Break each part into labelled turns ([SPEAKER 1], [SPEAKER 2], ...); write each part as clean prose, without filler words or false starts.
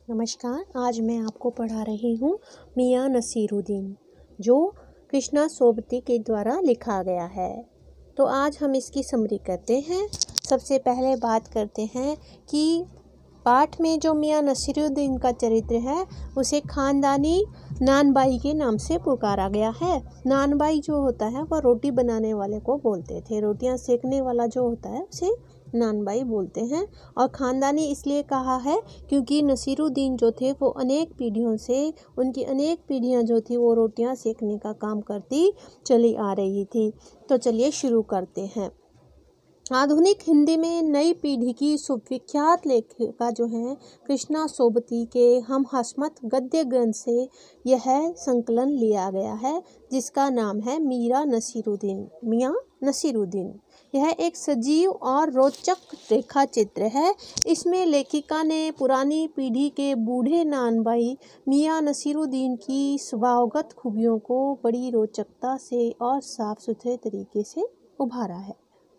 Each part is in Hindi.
[SPEAKER 1] नमस्कार। आज मैं आपको पढ़ा रही हूँ मियाँ नसीरुद्दीन, जो कृष्णा सोबती के द्वारा लिखा गया है। तो आज हम इसकी समरी करते हैं। सबसे पहले बात करते हैं कि पाठ में जो मियाँ नसीरुद्दीन का चरित्र है उसे खानदानी नानबाई के नाम से पुकारा गया है। नानबाई जो होता है वह रोटी बनाने वाले को बोलते थे। रोटियां सेकने वाला जो होता है उसे नानबाई बोलते हैं। और ख़ानदानी इसलिए कहा है क्योंकि नसीरुद्दीन जो थे वो अनेक पीढ़ियों से उनकी अनेक पीढ़ियां जो थी वो रोटियां सेकने का काम करती चली आ रही थी। तो चलिए शुरू करते हैं। आधुनिक हिंदी में नई पीढ़ी की सुविख्यात लेखिका जो हैं कृष्णा सोबती के हम हसमत गद्य ग्रंथ से यह संकलन लिया गया है, जिसका नाम है मियाँ नसीरुद्दीन। यह एक सजीव और रोचक रेखा चित्र है। इसमें लेखिका ने पुरानी पीढ़ी के बूढ़े नानबाई मियाँ नसीरुद्दीन की स्वभावगत खूबियों को बड़ी रोचकता से और साफ सुथरे तरीके से उभारा है।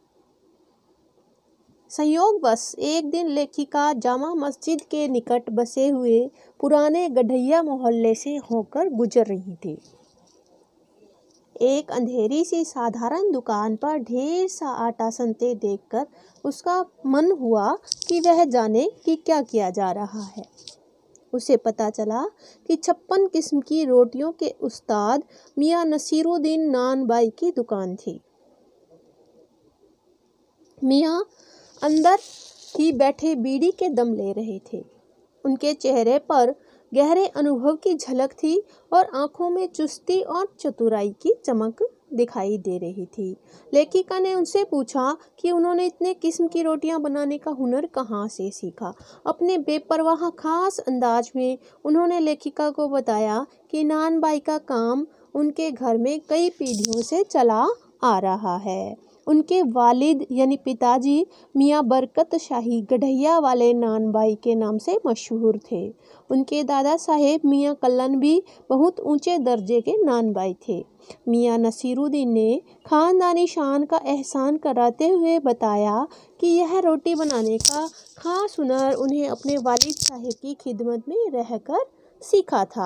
[SPEAKER 1] संयोगवश एक दिन लेखिका जामा मस्जिद के निकट बसे हुए पुराने गढ़ैया मोहल्ले से होकर गुजर रही थी। एक अंधेरी सी साधारण दुकान पर ढेर सा आटा सनते देखकर उसका मन हुआ कि वह जाने कि क्या किया जा रहा है। उसे पता चला कि 56 किस्म की रोटियों के उस्ताद मियाँ नसीरुद्दीन नानबाई की दुकान थी। मियाँ अंदर ही बैठे बीड़ी के दम ले रहे थे। उनके चेहरे पर गहरे अनुभव की झलक थी और आंखों में चुस्ती और चतुराई की चमक दिखाई दे रही थी। लेखिका ने उनसे पूछा कि उन्होंने इतने किस्म की रोटियां बनाने का हुनर कहाँ से सीखा। अपने बेपरवाह खास अंदाज में उन्होंने लेखिका को बताया कि नानबाई का काम उनके घर में कई पीढ़ियों से चला आ रहा है। उनके वालिद यानी पिताजी मियाँ बरकत शाही गढ़ैया वाले नानबाई के नाम से मशहूर थे। उनके दादा साहेब मियाँ कल्लन भी बहुत ऊंचे दर्जे के नानबाई थे। मियाँ नसीरुद्दीन ने खानदानी शान का एहसान कराते हुए बताया कि यह रोटी बनाने का खास हुनर उन्हें अपने वालिद साहेब की खिदमत में रहकर सीखा था।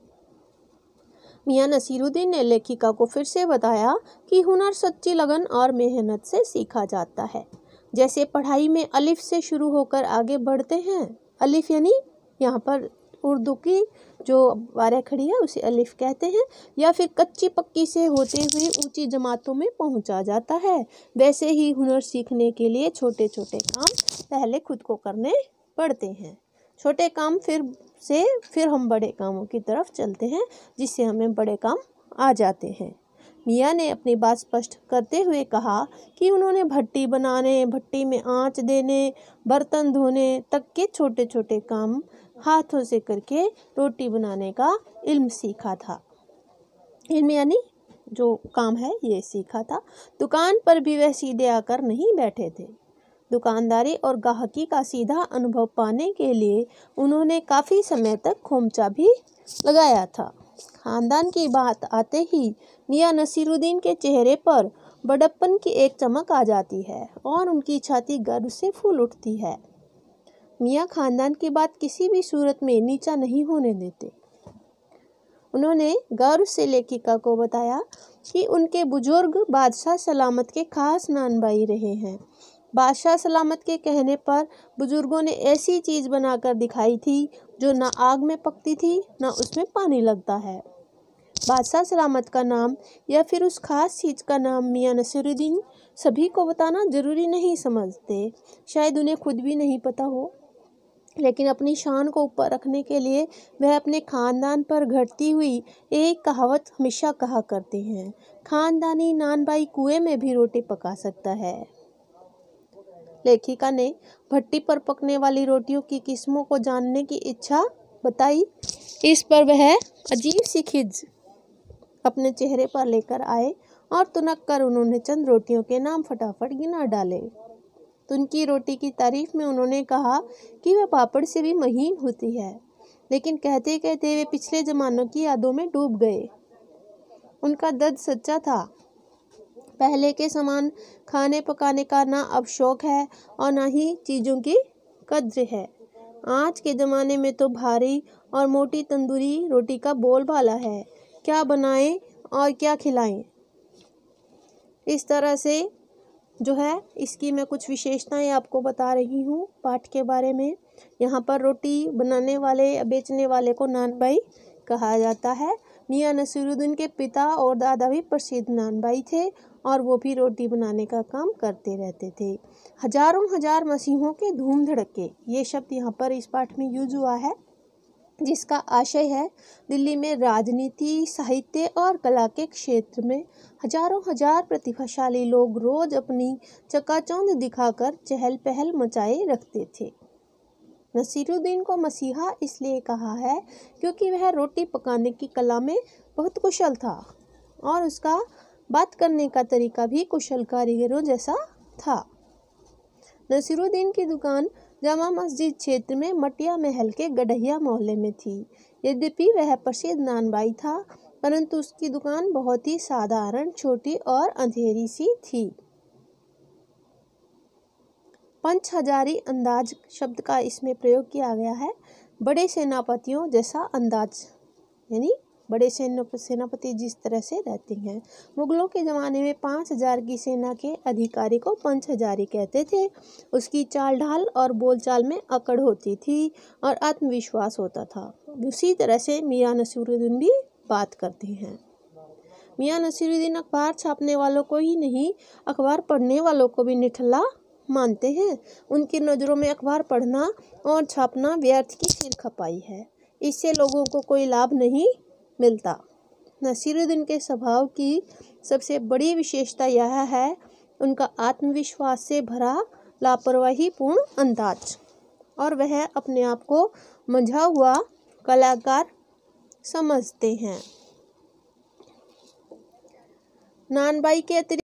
[SPEAKER 1] मियाँ नसीरुद्दीन ने लेखिका को फिर से बताया कि हुनर सच्ची लगन और मेहनत से सीखा जाता है। जैसे पढ़ाई में अलिफ से शुरू होकर आगे बढ़ते हैं। अलिफ यानी यहाँ पर उर्दू की जो बारह खड़ी है उसे अलिफ कहते हैं। या फिर कच्ची पक्की से होते हुए ऊंची जमातों में पहुँचा जाता है। वैसे ही हुनर सीखने के लिए छोटे छोटे काम पहले खुद को करने पड़ते हैं। छोटे काम फिर हम बड़े कामों की तरफ चलते हैं, जिससे हमें बड़े काम आ जाते हैं। मियाँ ने अपनी बात स्पष्ट करते हुए कहा कि उन्होंने भट्टी बनाने, भट्टी में आंच देने, बर्तन धोने तक के छोटे छोटे काम हाथों से करके रोटी बनाने का इल्म सीखा था। इल्म यानी जो काम है ये सीखा था। दुकान पर भी वह सीधे आकर नहीं बैठे थे। दुकानदारी और गाहकी का सीधा अनुभव पाने के लिए उन्होंने काफ़ी समय तक खोमचा भी लगाया था। खानदान की बात आते ही मियाँ नसीरुद्दीन के चेहरे पर बड़प्पन की एक चमक आ जाती है और उनकी छाती गर्व से फूल उठती है। मियाँ खानदान की बात किसी भी सूरत में नीचा नहीं होने देते। उन्होंने गर्व से लेखिका को बताया कि उनके बुजुर्ग बादशाह सलामत के खास नानबाई रहे हैं। बादशाह सलामत के कहने पर बुजुर्गों ने ऐसी चीज़ बनाकर दिखाई थी जो ना आग में पकती थी ना उसमें पानी लगता है। बादशाह सलामत का नाम या फिर उस खास चीज़ का नाम मियाँ नसीरुद्दीन सभी को बताना ज़रूरी नहीं समझते। शायद उन्हें खुद भी नहीं पता हो, लेकिन अपनी शान को ऊपर रखने के लिए वह अपने खानदान पर घटती हुई एक कहावत हमेशा कहा करते हैं, खानदानी नानबाई कुएं में भी रोटी पका सकता है। लेखिका ने भट्टी पर पकने वाली रोटियों की किस्मों को जानने की इच्छा बताई। इस पर वह अजीब सी खिज अपने चेहरे पर लेकर आए और तुनक कर उन्होंने चंद रोटियों के नाम फटाफट गिना डाले। तुनकी रोटी की तारीफ में उन्होंने कहा कि वह पापड़ से भी महीन होती है, लेकिन कहते कहते वे पिछले जमानों की यादों में डूब गए। उनका दर्द सच्चा था। पहले के समान खाने पकाने का ना अब शौक है और ना ही चीज़ों की कद्र है। आज के ज़माने में तो भारी और मोटी तंदूरी रोटी का बोलबाला है, क्या बनाएं और क्या खिलाएं। इस तरह से जो है इसकी मैं कुछ विशेषताएं आपको बता रही हूँ पाठ के बारे में। यहाँ पर रोटी बनाने वाले या बेचने वाले को नान भाई कहा जाता है। मियाँ नसीरुद्दीन के पिता और दादा भी प्रसिद्ध नान भाई थे और वो भी रोटी बनाने का काम करते रहते थे। हजारों हजार मसीहों के धूम धड़के, ये शब्द यहाँ पर इस पाठ में यूज हुआ है, जिसका आशय है दिल्ली में राजनीति, साहित्य और कला के क्षेत्र में हजारों हजार प्रतिभाशाली लोग रोज अपनी चकाचौंध दिखाकर चहल पहल मचाए रखते थे। नसीरुद्दीन को मसीहा इसलिए कहा है क्योंकि वह रोटी पकाने की कला में बहुत कुशल था और उसका बात करने का तरीका भी कुशल कारीगरों जैसा था। नसीरुद्दीन की दुकान जामा मस्जिद क्षेत्र में मटिया महल के गढ़िया मोहल्ले में थी। यद्यपि वह प्रसिद्ध नान भाई था, परंतु उसकी दुकान बहुत ही साधारण, छोटी और अंधेरी सी थी। पंच हजारी अंदाज शब्द का इसमें प्रयोग किया गया है। बड़े सेनापतियों जैसा अंदाज, यानी बड़े सेनापति जिस तरह से रहते हैं। मुगलों के ज़माने में 5000 की सेना के अधिकारी को पंच हजारी कहते थे। उसकी चाल ढाल और बोलचाल में अकड़ होती थी और आत्मविश्वास होता था। उसी तरह से मियाँ नसीरुद्दीन भी बात करते हैं। मियाँ नसीरुद्दीन अखबार छापने वालों को ही नहीं, अखबार पढ़ने वालों को भी निठल्ला मानते हैं। उनकी नज़रों में अखबार पढ़ना और छापना व्यर्थ की सिर खपाई है, इससे लोगों को कोई लाभ नहीं मिलता। नसीरुद्दीन के स्वभाव की सबसे बड़ी विशेषता यह है उनका आत्मविश्वास से भरा लापरवाही पूर्ण अंदाज, और वह अपने आप को मंझा हुआ कलाकार समझते हैं। नान भाई के अतिरिक्त